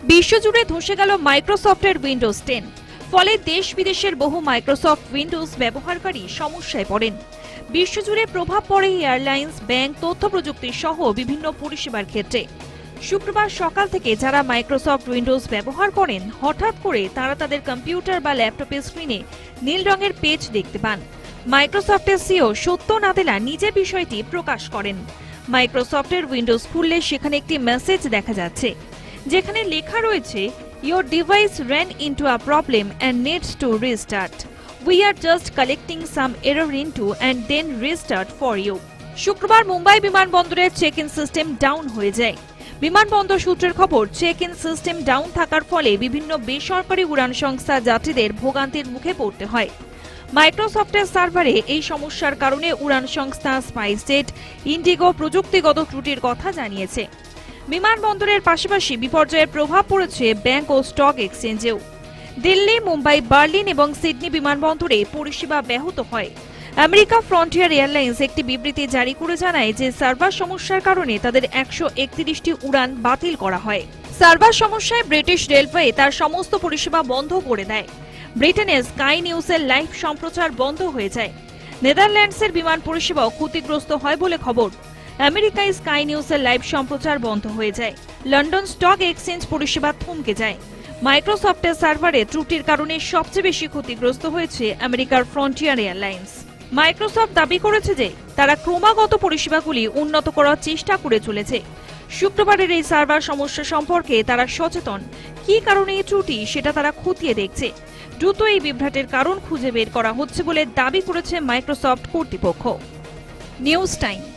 বিশ্বজুড়ে ধসে গেল মাইক্রোসফটের উইন্ডোজ 10। ফলে দেশ বিদেশের বহু মাইক্রোসফট উইন্ডোজ ব্যবহারকারী সমস্যায় পড়েন। বিশ্বজুড়ে প্রভাব পড়ে এয়ারলাইন্স, ব্যাংক, তথ্য প্রযুক্তি সহ বিভিন্ন পরিষেবার ক্ষেত্রে। শুক্রবার সকাল থেকে যারা মাইক্রোসফট উইন্ডোজ ব্যবহার করেন, হঠাৎ করে তারা তাদের কম্পিউটার বা ল্যাপটপের স্ক্রিনে নীল রঙের পেজ দেখতে পান। মাইক্রোসফটের সিইও সত্য নাদেলা নিজে বিষয়টি প্রকাশ করেন। মাইক্রোসফটের উইন্ডোজ খুললে সেখানে একটি মেসেজ দেখা যাচ্ছে, যেখানে লেখা রয়েছে, Your device ran into a problem and needs to restart. We are just collecting some error into and then restart for you. শুক্রবার মুম্বাই বিমানবন্দরের চেক ইন সিস্টেম ডাউন হয়ে যায়। বিমানবন্দর সূত্রের খবর, চেক ইন সিস্টেম ডাউন থাকার ফলে বিভিন্ন বেসরকারি উড়ান সংস্থা যাত্রীদের ভোগান্তির মুখে পড়তে হয়। মাইক্রোসফটের সার্ভারে এই সমস্যার কারণে উড়ান সংস্থা স্পাইসজেট, ইন্ডিগো প্রযুক্তিগত ত্রুটির কথা জানিয়েছে। বিমানবন্দরের পাশাপাশি বিপর্যয়ের প্রভাব পড়েছে ব্যাংক ও স্টক এক্সচেঞ্জেও। দিল্লি, মুম্বাই, বার্লিন এবং সিডনি বিমানবন্দরে পরিষেবা ব্যাহত হয়। আমেরিকা ফ্রন্টিয়ার এয়ারলাইন্স একটি বিবৃতি জারি করে জানায় যে সার্ভার সমস্যার কারণে তাদের 131টি উড়ান বাতিল করা হয়। সার্ভার সমস্যায় ব্রিটিশ রেলওয়ে তার সমস্ত পরিষেবা বন্ধ করে দেয়। ব্রিটেনের স্কাই নিউজের লাইভ সম্প্রচার বন্ধ হয়ে যায়। নেদারল্যান্ডসের বিমান পরিষেবাও ক্ষতিগ্রস্ত হয় বলে খবর। আমেরিকায় স্কাই নিউজের লাইভ সম্প্রচার বন্ধ হয়ে যায়। লন্ডন স্টক এক্সচেঞ্জ পরিষেবা থমকে যায়। মাইক্রোসফটের সার্ভারে ত্রুটির কারণে সবচেয়ে বেশি ক্ষতিগ্রস্ত হয়েছে আমেরিকার ফ্রন্টিয়ার এয়ারলাইন্স। মাইক্রোসফট দাবি করেছে যে তারা ক্রমাগত পরিষেবাগুলি উন্নত করার চেষ্টা করে চলেছে। শুক্রবারের এই সার্ভার সমস্যা সম্পর্কে তারা সচেতন। কী কারণে এই ত্রুটি সেটা তারা খতিয়ে দেখছে। দ্রুত এই বিভ্রাটের কারণ খুঁজে বের করা হচ্ছে বলে দাবি করেছে মাইক্রোসফট কর্তৃপক্ষ। News time.